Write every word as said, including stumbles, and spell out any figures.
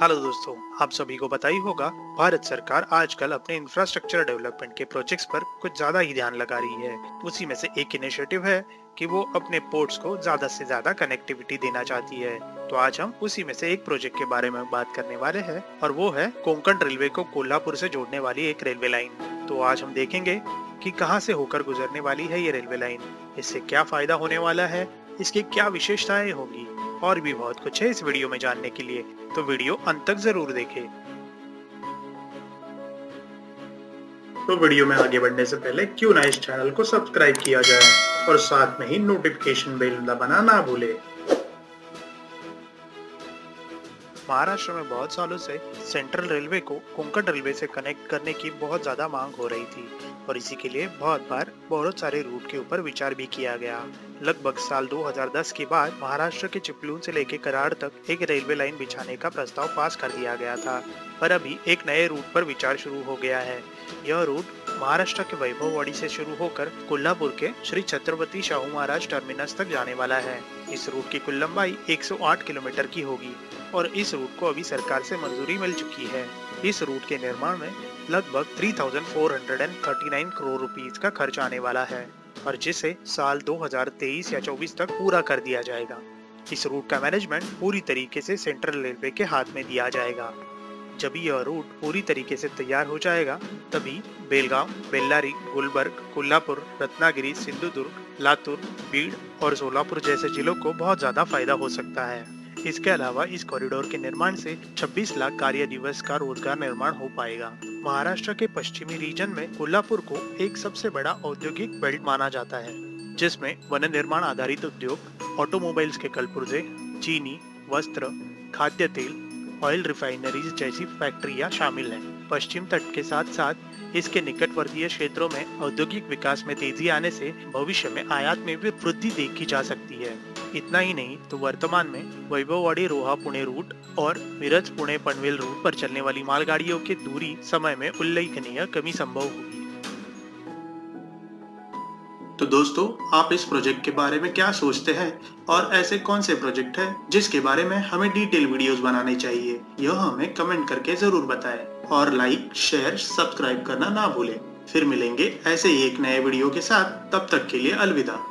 Hello दोस्तों, आप सभी को पता ही होगा भारत सरकार आजकल अपने इंफ्रास्ट्रक्चर डेवलपमेंट के प्रोजेक्ट्स पर कुछ ज्यादा ही ध्यान लगा रही है। उसी में से एक इनिशिएटिव है कि वो अपने पोर्ट्स को ज्यादा से ज्यादा कनेक्टिविटी देना चाहती है। तो आज हम उसी में से एक प्रोजेक्ट के बारे में बात करने वाले हैं और वो है कोंकण रेलवे को कोल्हापुर से जोड़ने वाली एक रेलवे लाइन। तो आज हम देखेंगे कि कहां से होकर गुजरने वाली है ये रेलवे लाइन, इससे क्या फायदा होने वाला है, इसकी क्या विशेषताएं होंगी और भी बहुत कुछ है इस वीडियो में जानने के लिए। तो वीडियो अंत तक जरूर देखें। तो वीडियो में आगे बढ़ने से पहले क्यों ना इस चैनल को सब्सक्राइब किया जाए और साथ में ही नोटिफिकेशन बेल दबाना ना भूले। महाराष्ट्र में बहुत सालों से सेंट्रल रेलवे को कोंकण रेलवे से कनेक्ट करने की बहुत ज्यादा मांग हो रही थी और इसी के लिए बहुत बार बहुत सारे रूट के ऊपर विचार भी किया गया। लगभग साल दो हज़ार दस के बाद महाराष्ट्र के चिपलून से लेकर कराड़ तक एक रेलवे लाइन बिछाने का प्रस्ताव पास कर दिया गया था, पर अभी एक नए रूट पर विचार शुरू हो गया है। यह रूट महाराष्ट्र के वैभववाड़ी से शुरू होकर कोल्हापुर के श्री छत्रपति शाहू महाराज टर्मिनस तक जाने वाला है। इस रूट की कुल लंबाई एक सौ आठ किलोमीटर की होगी और इस रूट को अभी सरकार से मंजूरी मिल चुकी है। इस रूट के निर्माण में लगभग तीन हज़ार चार सौ उनतालीस करोड़ रुपीस का खर्च आने वाला है और जिसे साल दो हज़ार तेईस या चौबीस तक पूरा कर दिया जाएगा। इस रूट का मैनेजमेंट पूरी तरीके से सेंट्रल रेलवे के हाथ में दिया जाएगा। जब यह रूट पूरी तरीके से तैयार हो जाएगा तभी बेलगांव, बेल्लारी, गुलबर्ग, कोल्हापुर, रत्नागिरी, सिंधुदुर्ग, लातूर, बीड़ और सोलापुर जैसे जिलों को बहुत ज्यादा फायदा हो सकता है। इसके अलावा इस कॉरिडोर के निर्माण से छब्बीस लाख कार्य दिवस का रोजगार निर्माण हो पाएगा। महाराष्ट्र के पश्चिमी रीजन में कोल्हापुर को एक सबसे बड़ा औद्योगिक बेल्ट माना जाता है, जिसमें वन निर्माण आधारित उद्योग, ऑटोमोबाइल्स के कलपुर्जे, चीनी, वस्त्र, खाद्य तेल, ऑयल रिफाइनरीज जैसी फैक्ट्रियां शामिल हैं। पश्चिम तट के साथ साथ इसके निकटवर्तीय क्षेत्रों में औद्योगिक विकास में तेजी आने से भविष्य में आयात में भी वृद्धि देखी जा सकती है। इतना ही नहीं तो वर्तमान में वैभववाड़ी रोहा पुणे रूट और मिरज पुणे पनवेल रूट पर चलने वाली मालगाड़ियों की दूरी समय में उल्लेखनीय कमी संभव होगी। तो दोस्तों, आप इस प्रोजेक्ट के बारे में क्या सोचते हैं और ऐसे कौन से प्रोजेक्ट हैं जिसके बारे में हमें डिटेल वीडियोस बनाने चाहिए, यह हमें कमेंट करके जरूर बताएं और लाइक, शेयर, सब्सक्राइब करना ना भूलें। फिर मिलेंगे ऐसे ही एक नए वीडियो के साथ, तब तक के लिए अलविदा।